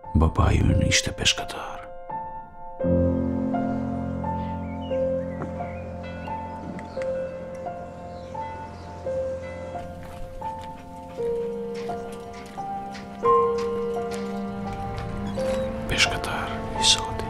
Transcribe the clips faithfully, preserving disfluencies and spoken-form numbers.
Babai ynë ishte peshkatar. Peshkatar i soti.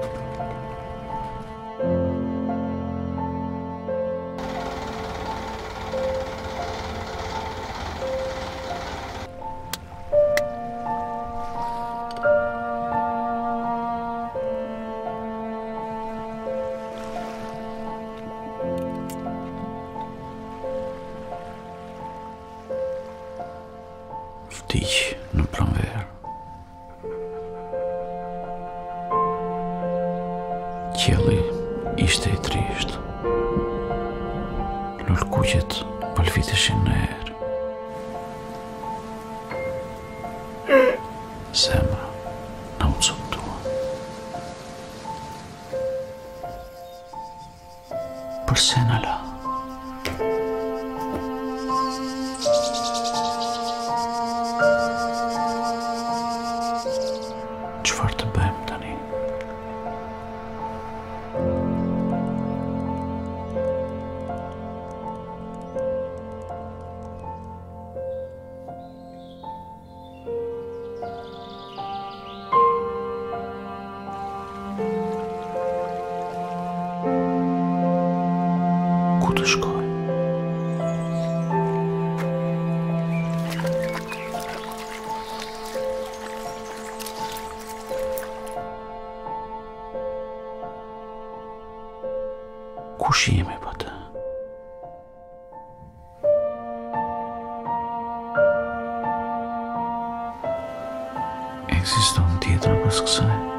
Vdiq në pranverë. Qielli ishte i trisht. Lulkuqet palfiteshin në erë. Zemra na u coptua. Përse na la? Çfarë të bëjmë tani? Ku të shkoj? Kush jemi pa të? Ekziston tjetër pas kësaj?